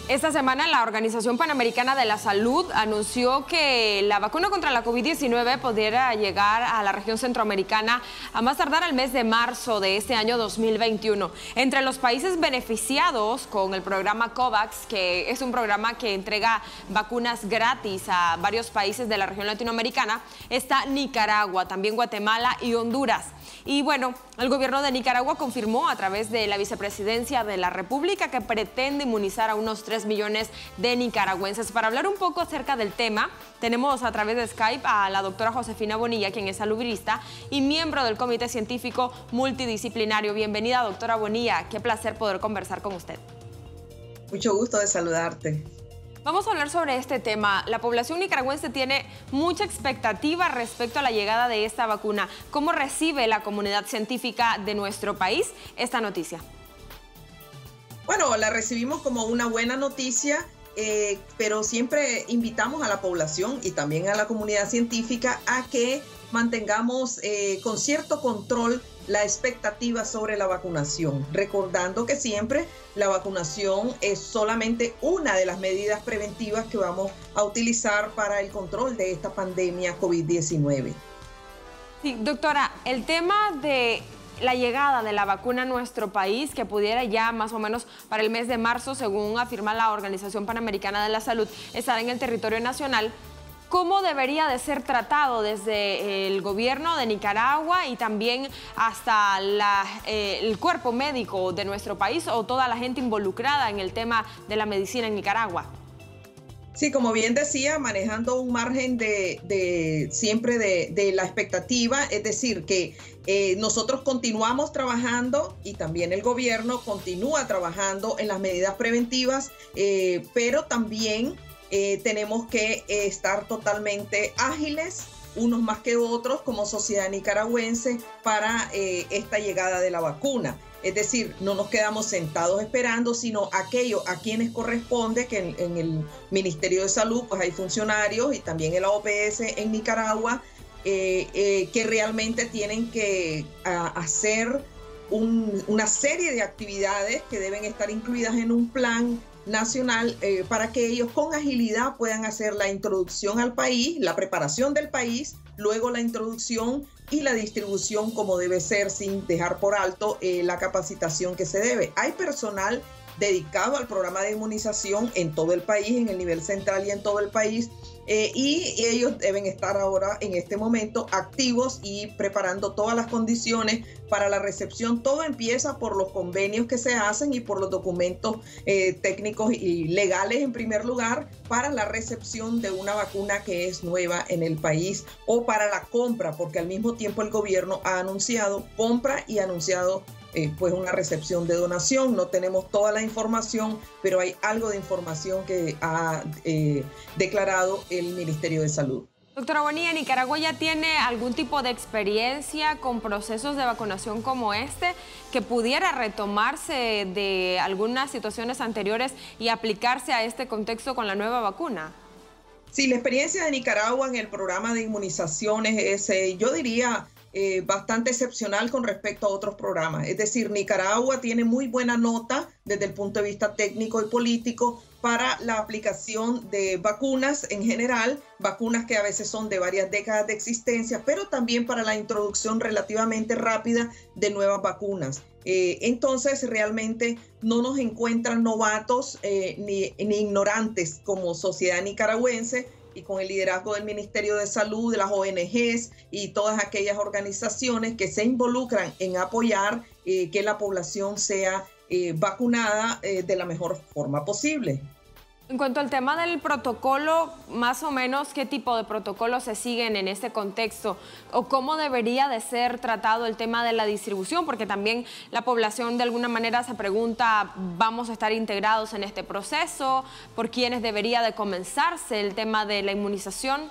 Esta semana la Organización Panamericana de la Salud anunció que la vacuna contra la COVID-19 pudiera llegar a la región centroamericana a más tardar el mes de marzo de este año 2021. Entre los países beneficiados con el programa COVAX, que es un programa que entrega vacunas gratis a varios países de la región latinoamericana, está Nicaragua, también Guatemala y Honduras. Y bueno, el gobierno de Nicaragua confirmó a través de la vicepresidencia de la República que pretende inmunizar a unos 3 millones de nicaragüenses. Para hablar un poco acerca del tema, tenemos a través de Skype a la doctora Josefina Bonilla, quien es salubrista y miembro del Comité Científico Multidisciplinario. Bienvenida, doctora Bonilla. Qué placer poder conversar con usted. Mucho gusto de saludarte. Vamos a hablar sobre este tema. La población nicaragüense tiene mucha expectativa respecto a la llegada de esta vacuna. ¿Cómo recibe la comunidad científica de nuestro país esta noticia? Bueno, la recibimos como una buena noticia, pero siempre invitamos a la población y también a la comunidad científica a que mantengamos con cierto control la expectativa sobre la vacunación, recordando que siempre la vacunación es solamente una de las medidas preventivas que vamos a utilizar para el control de esta pandemia COVID-19. Sí, doctora, el tema de la llegada de la vacuna a nuestro país, que pudiera ya más o menos para el mes de marzo, según afirma la Organización Panamericana de la Salud, estar en el territorio nacional. ¿Cómo debería de ser tratado desde el gobierno de Nicaragua y también hasta el cuerpo médico de nuestro país o toda la gente involucrada en el tema de la medicina en Nicaragua? Sí, como bien decía, manejando un margen siempre de la expectativa, es decir, que nosotros continuamos trabajando y también el gobierno continúa trabajando en las medidas preventivas, pero también tenemos que estar totalmente ágiles, unos más que otros, como sociedad nicaragüense, para esta llegada de la vacuna. Es decir, no nos quedamos sentados esperando, sino aquello a quienes corresponde, que en el Ministerio de Salud pues hay funcionarios y también en la OPS en Nicaragua, que realmente tienen que hacer una serie de actividades que deben estar incluidas en un plan nacional para que ellos con agilidad puedan hacer la introducción al país, la preparación del país, luego la introducción y la distribución como debe ser, sin dejar por alto la capacitación que se debe. Hay personal dedicado al programa de inmunización en todo el país, en el nivel central y en todo el país, y ellos deben estar ahora en este momento activos y preparando todas las condiciones para la recepción. Todo empieza por los convenios que se hacen y por los documentos técnicos y legales en primer lugar para la recepción de una vacuna que es nueva en el país, o para la compra, porque al mismo tiempo el gobierno ha anunciado compra y ha anunciado pues una recepción de donación. No tenemos toda la información, pero hay algo de información que ha declarado el Ministerio de Salud. Doctora Bonilla, ¿Nicaragua ya tiene algún tipo de experiencia con procesos de vacunación como este, que pudiera retomarse de algunas situaciones anteriores y aplicarse a este contexto con la nueva vacuna? Sí, la experiencia de Nicaragua en el programa de inmunizaciones es, yo diría, bastante excepcional con respecto a otros programas. Es decir, Nicaragua tiene muy buena nota desde el punto de vista técnico y político para la aplicación de vacunas en general, vacunas que a veces son de varias décadas de existencia, pero también para la introducción relativamente rápida de nuevas vacunas. Entonces, realmente no nos encuentran novatos ni ignorantes como sociedad nicaragüense, y con el liderazgo del Ministerio de Salud, de las ONGs y todas aquellas organizaciones que se involucran en apoyar que la población sea vacunada de la mejor forma posible. En cuanto al tema del protocolo, más o menos, ¿qué tipo de protocolos se siguen en este contexto? ¿O cómo debería de ser tratado el tema de la distribución? Porque también la población de alguna manera se pregunta, ¿vamos a estar integrados en este proceso? ¿Por quiénes debería de comenzarse el tema de la inmunización?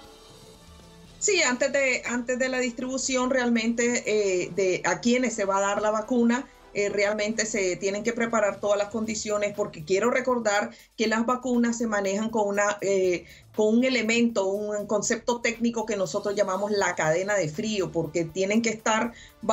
Sí, antes de la distribución realmente a quienes se va a dar la vacuna, realmente se tienen que preparar todas las condiciones, porque quiero recordar que las vacunas se manejan con un elemento, un concepto técnico que nosotros llamamos la cadena de frío, porque tienen que estar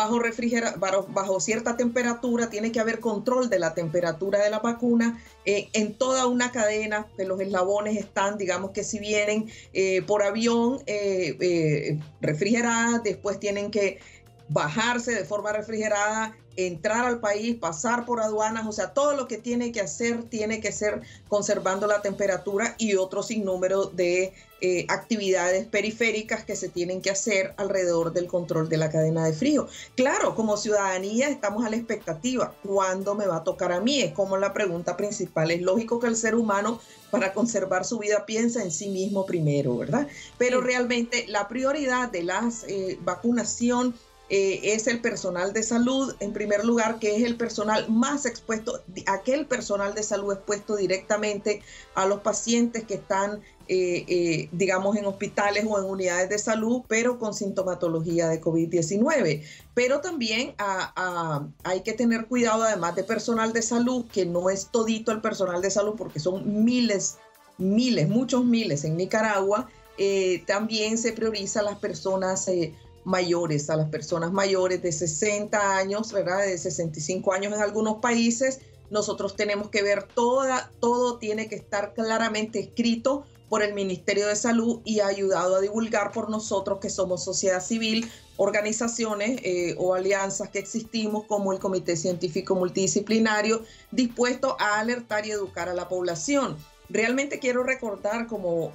bajo cierta temperatura, tiene que haber control de la temperatura de la vacuna en toda una cadena, que los eslabones están, digamos que si vienen por avión refrigeradas, después tienen que bajarse de forma refrigerada, entrar al país, pasar por aduanas, o sea, todo lo que tiene que ser conservando la temperatura y otro sinnúmero de actividades periféricas que se tienen que hacer alrededor del control de la cadena de frío. Claro, como ciudadanía estamos a la expectativa, ¿cuándo me va a tocar a mí? Es como la pregunta principal. Es lógico que el ser humano, para conservar su vida, piensa en sí mismo primero, ¿verdad? Pero realmente la prioridad de la vacunación es el personal de salud, en primer lugar, que es el personal más expuesto, aquel personal de salud expuesto directamente a los pacientes que están, digamos, en hospitales o en unidades de salud, pero con sintomatología de COVID-19. Pero también hay que tener cuidado, además de personal de salud, que no es todito el personal de salud, porque son muchos miles en Nicaragua. También se prioriza a las personas mayores, a las personas mayores de 60 años, ¿verdad? De 65 años en algunos países. Nosotros tenemos que ver todo tiene que estar claramente escrito por el Ministerio de Salud y ayudado a divulgar por nosotros, que somos sociedad civil, organizaciones o alianzas que existimos, como el Comité Científico Multidisciplinario, dispuesto a alertar y educar a la población. Realmente quiero recordar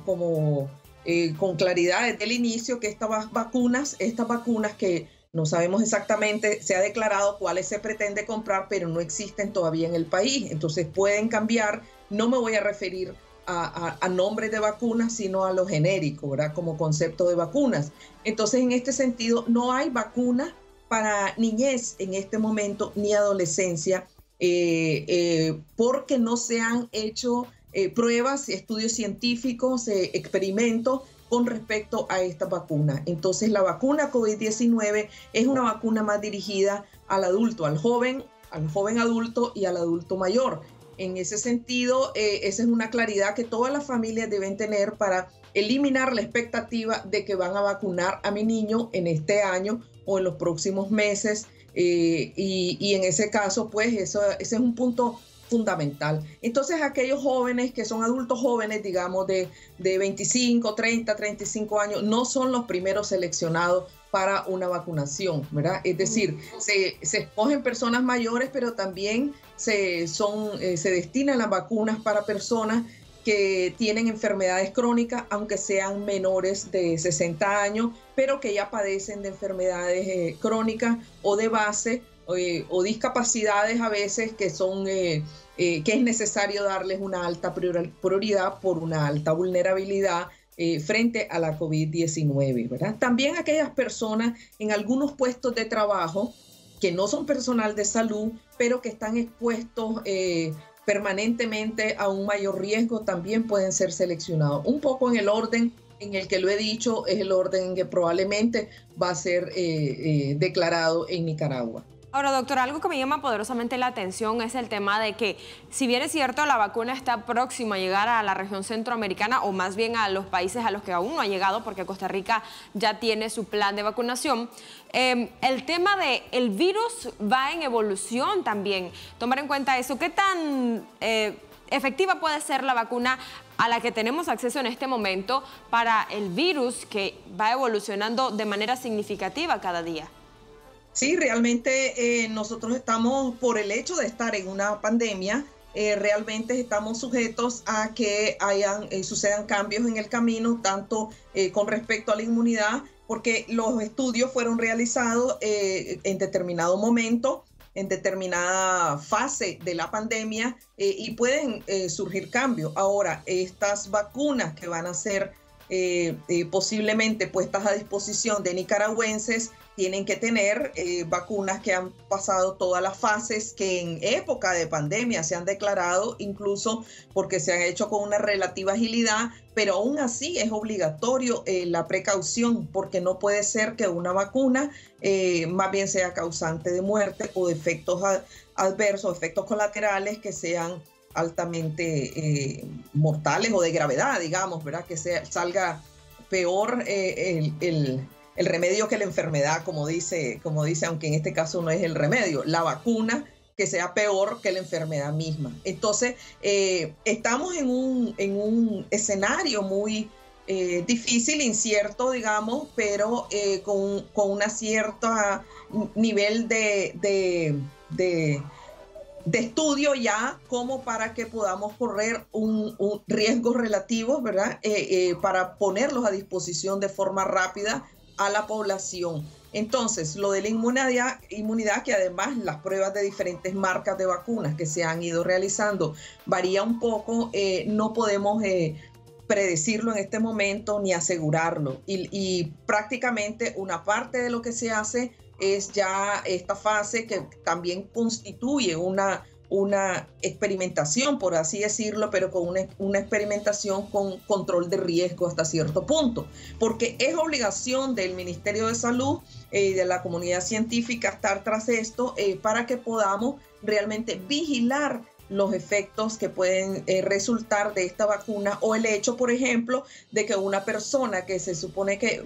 con claridad desde el inicio que estas vacunas que no sabemos exactamente, se ha declarado cuáles se pretende comprar, pero no existen todavía en el país, entonces pueden cambiar. No me voy a referir a nombres de vacunas, sino a lo genérico, ¿verdad? Como concepto de vacunas. Entonces, en este sentido, no hay vacuna para niñez en este momento, ni adolescencia, porque no se han hecho pruebas, estudios científicos, experimentos con respecto a esta vacuna. Entonces, la vacuna COVID-19 es una vacuna más dirigida al adulto, al joven adulto y al adulto mayor. En ese sentido, esa es una claridad que todas las familias deben tener para eliminar la expectativa de que van a vacunar a mi niño en este año o en los próximos meses. Y en ese caso, pues, ese es un punto fundamental. Entonces, aquellos jóvenes que son adultos jóvenes, digamos, de 25, 30, 35 años, no son los primeros seleccionados para una vacunación, ¿verdad? Es decir, se escogen personas mayores, pero también se destinan las vacunas para personas que tienen enfermedades crónicas, aunque sean menores de 60 años, pero que ya padecen de enfermedades crónicas o de base, o discapacidades a veces que es necesario darles una alta prioridad por una alta vulnerabilidad frente a la COVID-19, ¿verdad? También aquellas personas en algunos puestos de trabajo que no son personal de salud, pero que están expuestos permanentemente a un mayor riesgo, también pueden ser seleccionados. Un poco en el orden en el que lo he dicho, es el orden en que probablemente va a ser declarado en Nicaragua. Ahora, doctora, algo que me llama poderosamente la atención es el tema de que, si bien es cierto, la vacuna está próxima a llegar a la región centroamericana, o más bien a los países a los que aún no ha llegado, porque Costa Rica ya tiene su plan de vacunación, el tema del virus va en evolución también. Tomar en cuenta eso, ¿qué tan efectiva puede ser la vacuna a la que tenemos acceso en este momento para el virus que va evolucionando de manera significativa cada día? Sí, realmente nosotros estamos, por el hecho de estar en una pandemia, realmente estamos sujetos a que sucedan cambios en el camino, tanto con respecto a la inmunidad, porque los estudios fueron realizados en determinado momento, en determinada fase de la pandemia, y pueden surgir cambios. Ahora, estas vacunas que van a ser posiblemente puestas a disposición de nicaragüenses tienen que tener vacunas que han pasado todas las fases que en época de pandemia se han declarado, incluso porque se han hecho con una relativa agilidad, pero aún así es obligatorio la precaución, porque no puede ser que una vacuna más bien sea causante de muerte o de efectos adversos, efectos colaterales que sean altamente mortales o de gravedad, digamos, ¿verdad? Que salga peor el remedio que la enfermedad, como dice, aunque en este caso no es el remedio, la vacuna, que sea peor que la enfermedad misma. Entonces, estamos en un escenario muy difícil, incierto, digamos, pero con una cierta nivel de estudio ya como para que podamos correr un riesgo relativo, ¿verdad? Para ponerlos a disposición de forma rápida a la población. Entonces, lo de la inmunidad, que además las pruebas de diferentes marcas de vacunas que se han ido realizando varía un poco, no podemos predecirlo en este momento ni asegurarlo. Y prácticamente una parte de lo que se hace es ya esta fase que también constituye una experimentación, por así decirlo, pero con una experimentación con control de riesgo hasta cierto punto, porque es obligación del Ministerio de Salud y de la comunidad científica estar tras esto para que podamos realmente vigilar los efectos que pueden resultar de esta vacuna, o el hecho, por ejemplo, de que una persona que se supone que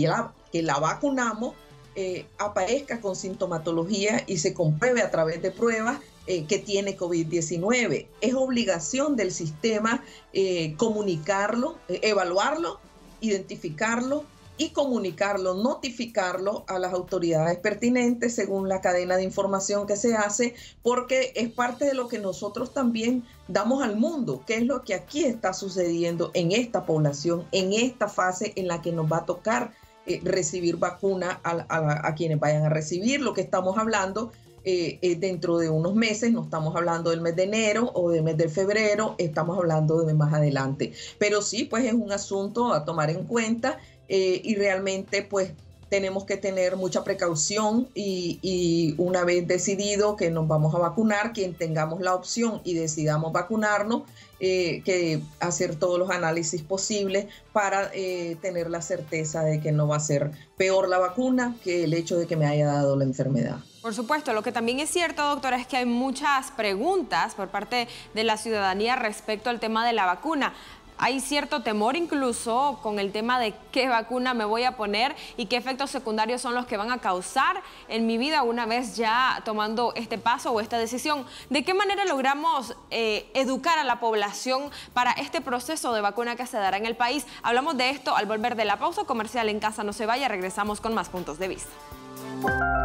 la vacunamos aparezca con sintomatología y se compruebe a través de pruebas que tiene COVID-19. Es obligación del sistema comunicarlo, evaluarlo, identificarlo y comunicarlo, notificarlo a las autoridades pertinentes según la cadena de información que se hace, porque es parte de lo que nosotros también damos al mundo, que es lo que aquí está sucediendo en esta población, en esta fase en la que nos va a tocar recibir vacuna a quienes vayan a recibir. Lo que estamos hablando dentro de unos meses, no estamos hablando del mes de enero o del mes de febrero, estamos hablando de más adelante. Pero sí, pues es un asunto a tomar en cuenta y realmente pues tenemos que tener mucha precaución y una vez decidido que nos vamos a vacunar, quien tengamos la opción y decidamos vacunarnos, que hacer todos los análisis posibles para tener la certeza de que no va a ser peor la vacuna que el hecho de que me haya dado la enfermedad. Por supuesto, lo que también es cierto, doctora, es que hay muchas preguntas por parte de la ciudadanía respecto al tema de la vacuna. Hay cierto temor incluso con el tema de qué vacuna me voy a poner y qué efectos secundarios son los que van a causar en mi vida una vez ya tomando este paso o esta decisión. ¿De qué manera logramos educar a la población para este proceso de vacuna que se dará en el país? Hablamos de esto al volver de la pausa comercial. En casa no se vaya, regresamos con más puntos de vista.